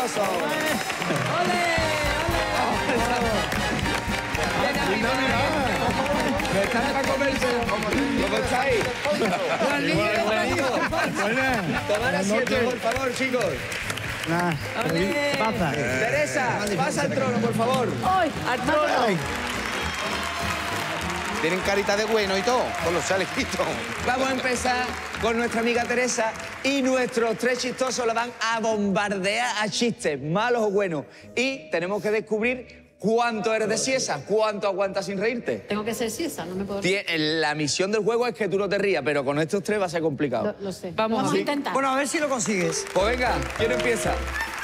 chistoso. ¡Ole! Están para comerse. ¿Cómo estáis? Tomad asiento, por favor, chicos. ¿Qué pasa? Teresa, pasa al trono, por favor. ¡Al trono! Tienen carita de bueno y todo, con los chalequitos. Vamos a empezar con nuestra amiga Teresa y nuestros tres chistosos la van a bombardear a chistes, malos o buenos. Y tenemos que descubrir cuánto eres de siesa, cuánto aguantas sin reírte. Tengo que ser siesa, no me puedo reír. La misión del juego es que tú no te rías, pero con estos tres va a ser complicado. Lo sé. Vamos a a intentar. Bueno, a ver si lo consigues. Pues venga, ¿quién empieza?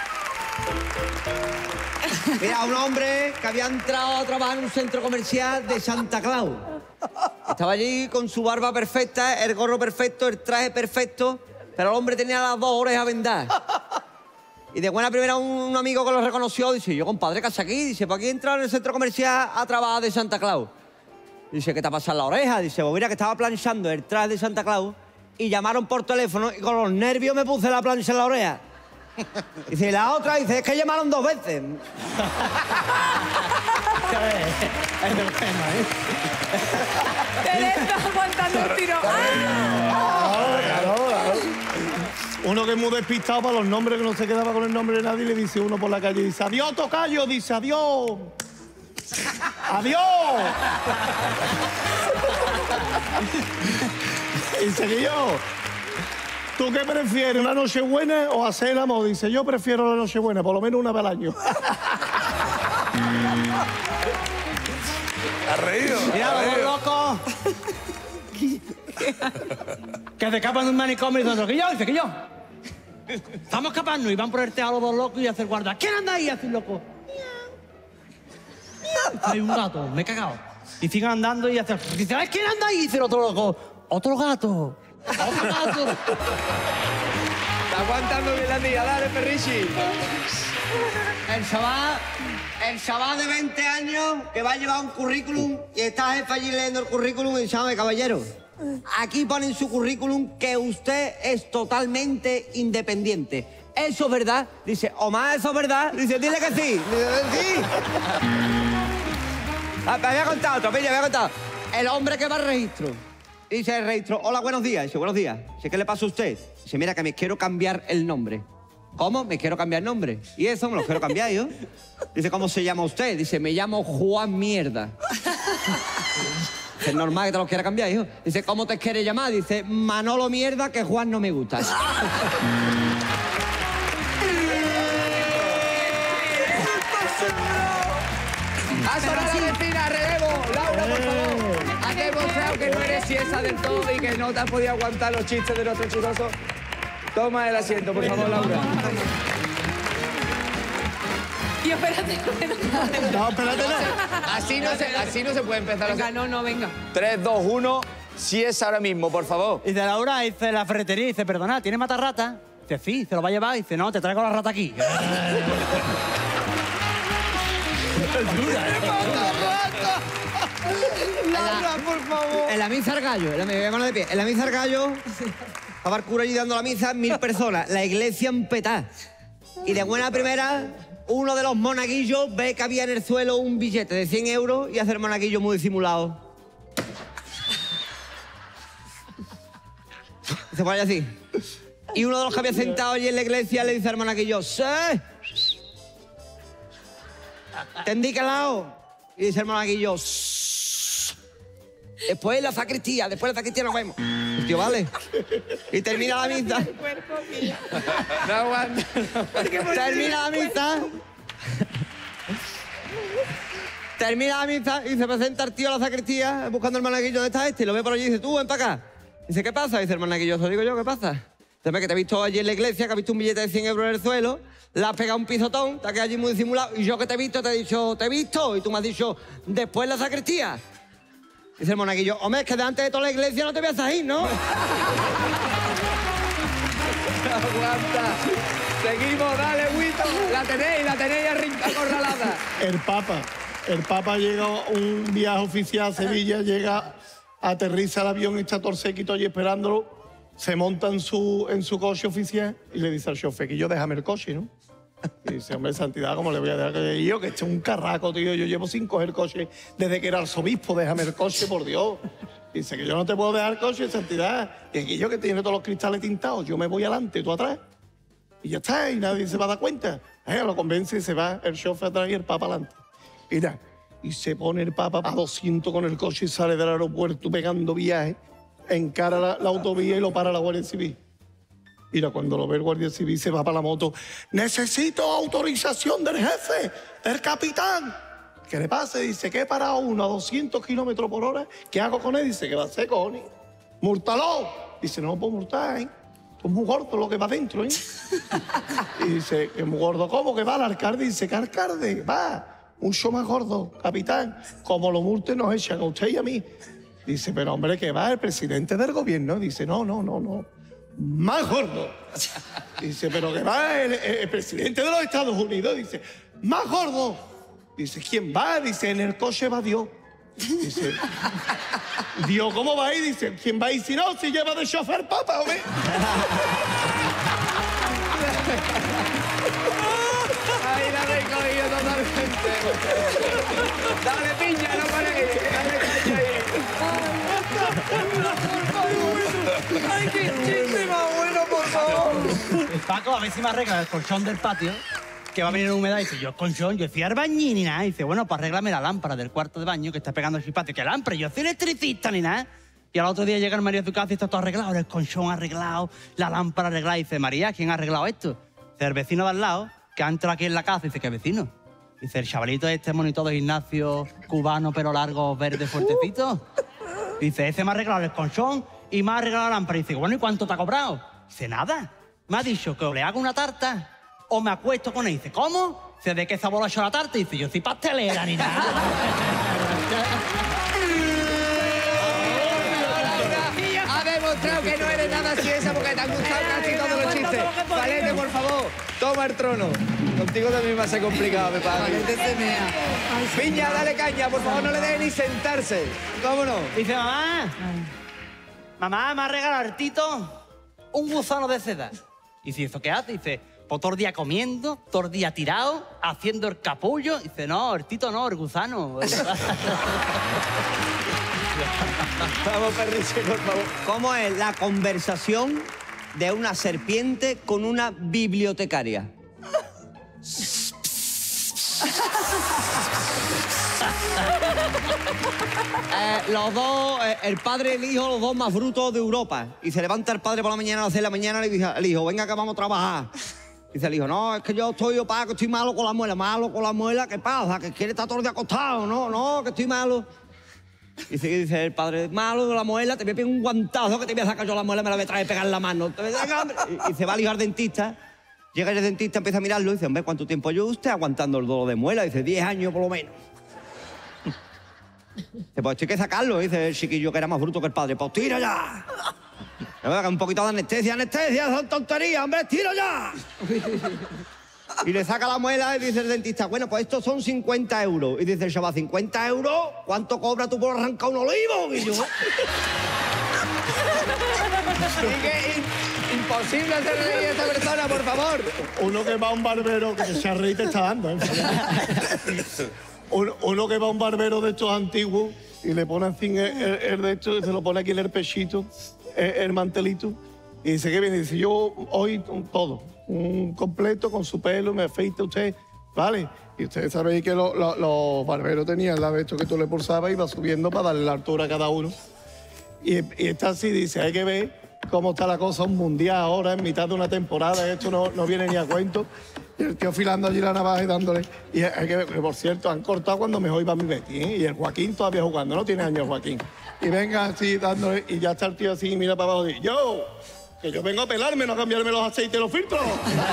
Mira, un hombre que había entrado a trabajar en un centro comercial de Santa Claus. Estaba allí con su barba perfecta, el gorro perfecto, el traje perfecto, pero el hombre tenía las dos orejas vendadas. Y de buena primera un amigo que lo reconoció dice, yo, compadre, ¿qué haces aquí? Dice, ¿para qué entrar en el centro comercial a trabajar de Santa Claus? Dice, ¿qué te ha pasado en la oreja? Dice, pues mira que estaba planchando el traje de Santa Claus y llamaron por teléfono y con los nervios me puse la plancha en la oreja. Dice, y la otra dice, es que llamaron 2 veces. Teresa aguantando el tiro. Uno que es muy despistado para los nombres, que no se quedaba con el nombre de nadie, le dice uno por la calle, dice, adiós, tocayo, dice, adiós. ¡Adiós! Y seguí yo. ¿Tú qué prefieres, una noche buena o hacer el amor? Dice, yo prefiero la noche buena, por lo menos una vez al año. ¿Has reído? Mira, los locos. Que se escapan de un manicomio y dicen, que yo, dice que yo. Estamos escapando y van por el teatro los dos locos y hace el guarda. ¿Quién anda ahí? Hace el loco. Hay un gato, me he cagado. Y siguen andando y hace. Dice, ¿sabes quién anda ahí? Dice el otro loco. Otro gato. Otro gato. Está aguantando bien la tía, dale, perrichi. El chaval de 20 años que va a llevar un currículum y está jefe allí leyendo el currículum y dice, caballero, aquí pone en su currículum que usted es totalmente independiente. ¿Eso es verdad? Dice, Omar, ¿eso es verdad? Dice, dile que sí. Dice, sí. Me había contado otro, mira, me había contado. El hombre que va al registro. Dice el registro, hola, buenos días. Dice, buenos días. Dice, ¿qué le pasa a usted? Dice, mira, que me quiero cambiar el nombre. ¿Cómo? Me quiero cambiar el nombre. ¿Y eso? Me lo quiero cambiar yo. Dice, ¿cómo se llama usted? Dice, me llamo Juan Mierda. Es normal que te lo quiera cambiar, hijo. Dice, ¿cómo te quieres llamar? Dice, Manolo Mierda, que Juan no me gusta. ¡Ha sonado la vecina, relevo! Laura, por favor. Has demostrado que no eres siesa del todo y que no te has podido aguantar los chistes de nuestros chistosos. Toma el asiento, por favor, Laura. Y espérate. No, espérate, Así no se puede empezar. Venga, no, venga. 3, 2, 1. Siesa ahora mismo, por favor. Dice Laura, dice la ferretería, dice, perdona, ¿tiene matarrata? Dice, sí, ¿se lo va a llevar? Dice, no, te traigo la rata aquí. Laura, por favor. En la misa al gallo, en la misa al gallo, estaba el cura allí dando la misa, 1000 personas, la iglesia empetada. Y de buena primera, uno de los monaguillos ve que había en el suelo un billete de 100 euros y hace el monaguillo muy disimulado. Y se pone así. Y uno de los que había sentado allí en la iglesia le dice al monaguillo, ¡sí! ¿Te indica el lado? Y dice el monaguillo, "Shh". Después de la sacristía nos vemos. El tío, vale. Y termina la misa. No aguanta. Termina la misa. Termina la misa y se presenta el tío a la sacristía buscando el monaguillo. ¿Dónde está este? Y lo ve por allí y dice, tú, ven para acá. Dice, ¿qué pasa? Dice el monaguillo, eso digo yo, ¿qué pasa? Dice, que te he visto allí en la iglesia, que has visto un billete de 100 euros en el suelo, le has pegado un pisotón, te has quedado allí muy disimulado, y yo que te he visto, te he dicho, te he visto, y tú me has dicho, después la sacristía. Dice el monaguillo, hombre, es que delante de toda la iglesia no te voy a salir, ¿no? Aguanta. Seguimos, dale, Huito. La tenéis acorralada. El Papa llega a un viaje oficial a Sevilla, llega, aterriza el avión, está todo sequito allí esperándolo, se monta en su coche oficial y le dice al chofer que yo déjame el coche, ¿no? Y dice, hombre, Santidad, ¿cómo le voy a dejar que yo? Que este es un carraco, tío. Yo llevo sin coger coche desde que era arzobispo. Déjame el coche, por Dios. Dice que yo no te puedo dejar el coche, Santidad. Y aquí yo que tiene todos los cristales tintados, yo me voy adelante, tú atrás. Y ya está, y nadie se va a dar cuenta. Lo convence y se va el chofer atrás y el Papa adelante. Mira, y se pone el Papa a 200 con el coche y sale del aeropuerto pegando viaje, encara la autovía y lo para la Guardia Civil. Mira, cuando lo ve el Guardia Civil se va para la moto. ¡Necesito autorización del jefe, del capitán! ¿Qué le pasa? Dice que he parado uno a 200 kilómetros por hora. ¿Qué hago con él? Dice que va a ser cojones. ¡Múrtalo! Dice, no lo puedo multar, ¿eh? Esto es muy gordo lo que va dentro, ¿eh? Y dice, ¿es muy gordo? ¿Cómo que va el alcalde? Dice, ¿qué alcalde? Va, mucho más gordo, capitán. Como lo multen nos echan a usted y a mí. Dice, pero hombre, ¿qué va? El presidente del gobierno. Dice, no. Más gordo. Dice, pero que va el presidente de los Estados Unidos. Dice, más gordo. Dice, ¿quién va? Dice, en el coche va Dios. Dice, Dios, ¿cómo va ahí? Dice, ¿quién va ahí? Si no, si lleva de chofer Papa, hombre. Ahí la he cogido totalmente. Dale piña, no paréis. Dale caña ahí. Ay, qué chiste más bueno, por favor. Paco, a ver si me arregla el colchón del patio, que va a venir humedad. Y dice, yo colchón, yo soy albañil ni nada. Y dice, bueno, pues arréglame la lámpara del cuarto de baño que está pegando el patio. ¿Qué lámpara? Yo soy electricista ni nada. Y al otro día llega el marido a su casa y está todo arreglado, el colchón arreglado, la lámpara arreglada. Y dice, María, ¿quién ha arreglado esto? Dice, el vecino de al lado, que ha entrado aquí en la casa. Dice, ¿qué vecino? Dice, el chavalito este monitor de gimnasio, cubano, pelo largo, verde, fuertecito. Dice, ese me ha arreglado el colchón y me ha arreglado la lámpara. Y dice, bueno, ¿y cuánto te ha cobrado? Dice, nada. Me ha dicho que o le hago una tarta o me acuesto con él. Dice, ¿cómo? Dice, ¿de qué sabor ha hecho la tarta? Dice, yo soy pastelera ni nada. Ha demostrado que no eres nada así esa porque te han gustado casi todos los chistes. Valente, por favor, toma el trono. Contigo también va a ser complicado, me parece. Valente se mea. Piña, dale caña, por favor, no le dejes ni sentarse. Vámonos. Dice, mamá, me ha regalado el Tito un gusano de seda. Y dice, ¿eso qué hace? Dice, pues todo el día comiendo, todo el día tirado, haciendo el capullo. Dice, no, el Tito no, el gusano. Vamos, Perriche, por favor. ¿Cómo es la conversación de una serpiente con una bibliotecaria? Los dos, el padre y el hijo, los dos más brutos de Europa. Y se levanta el padre por la mañana a las 6 de la mañana y le dice al hijo, venga que vamos a trabajar. Dice el hijo, no, es que yo estoy opaco, estoy malo con la muela. ¿Qué pasa? ¿Que quiere estar todo el día acostado? No, que estoy malo. Dice el padre, malo de la muela, te voy a pegar un guantazo que te voy a sacar yo la muela, me la voy a traer pegar en la mano. Y se va al hijo al dentista. Llega el dentista, empieza a mirarlo y dice, hombre, ¿cuánto tiempo lleva usted aguantando el dolor de muela? Dice, 10 años por lo menos. Dice, pues esto hay que sacarlo. Dice el chiquillo que era más bruto que el padre, pues tira ya. Un poquito de anestesia, son tonterías, hombre, tira ya. Y le saca la muela y dice el dentista, bueno, pues estos son 50 euros. Y dice el chaval, ¿50 euros? ¿Cuánto cobra tú por arrancar un olivo? Y yo... Imposible hacer reír a esta persona, por favor. Uno que va a un barbero, que se reír te está dando, ¿eh? Uno que va a un barbero de estos antiguos y le pone así el de estos, se lo pone aquí en el pechito, el mantelito, y dice, ¿qué viene? Dice, yo hoy todo, un completo con su pelo, me afeita usted, ¿vale? Y ustedes sabéis que los barberos tenían la de esto que tú le pulsabas y iba subiendo para darle la altura a cada uno. Y está así, dice, hay que ver cómo está la cosa, un mundial ahora, en mitad de una temporada, esto no viene ni a cuento. Y el tío afilando allí la navaja y dándole. Y hay que ver, que por cierto, han cortado cuando mejor iba mi Betty, ¿eh? Y el Joaquín todavía jugando, no tiene años Joaquín. Y venga así dándole, y ya está el tío así y mira para abajo y dice, yo, que yo vengo a pelarme, no a cambiarme los aceites y los filtros.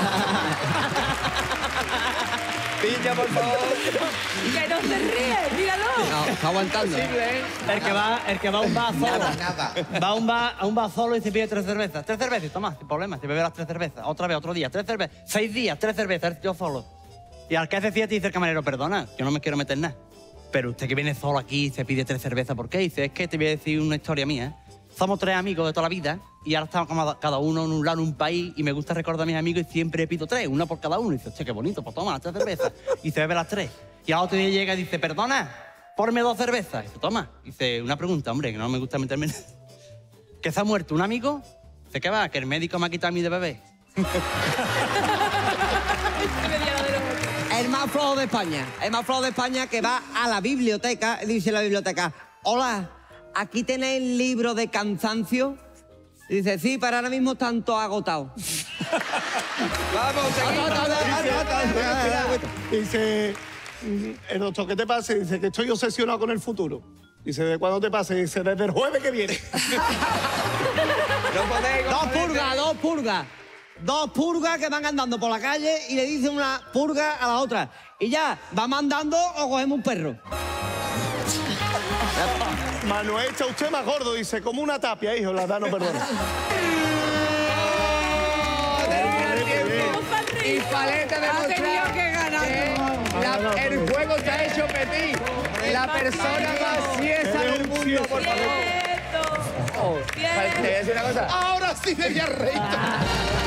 Piña, por favor. Que no se ríe, míralo. No, está aguantando. El que va a un bar solo. Va a un bar solo y se pide 3 cervezas. 3 cervezas, toma, sin problema. Se bebe las 3 cervezas. Otra vez, otro día, 3 cervezas. 6 días, 3 cervezas, yo solo. Y al que hace fiesta dice el camarero, perdona, yo no me quiero meter nada. Pero usted que viene solo aquí y se pide 3 cervezas, ¿por qué? Dice, es que te voy a decir una historia mía. Somos 3 amigos de toda la vida y ahora estamos cada uno en un lado, en un país, y me gusta recordar a mis amigos y siempre pido 3, una por cada uno. Y dice, hostia, qué bonito, pues toma, las 3 cervezas. Y se bebe las 3. Y al otro día llega y dice, perdona, ponme 2 cervezas. Y dice, toma. Y dice, una pregunta, hombre, que no me gusta meterme en... ¿Que se ha muerto un amigo? Dice, ¿qué va? Que el médico me ha quitado a mí de bebé. El más flojo de España. El más flojo de España que va a la biblioteca, dice la biblioteca, hola, ¿aquí tenéis libro de cansancio? Dice, sí, pero ahora mismo están todos agotados. Vamos, seguimos. Dice, el doctor, ¿qué te pasa? Dice que estoy obsesionado con el futuro. Dice, ¿de cuándo te pasa? Dice, desde el jueves que viene. No podéis, Dos purgas que van andando por la calle y le dicen una purga a la otra. Y ya, ¿vamos andando o cogemos un perro? Manuel, está usted más gordo, dice, como una tapia, hijo, la da no perdona. Y Paleta Ha tenido demuestra que ganar. el juego está hecho petit. La persona más ciesa Eres del un mundo, cieso, por favor. Cierto. Te voy a decir una cosa. Ahora sí sería reír.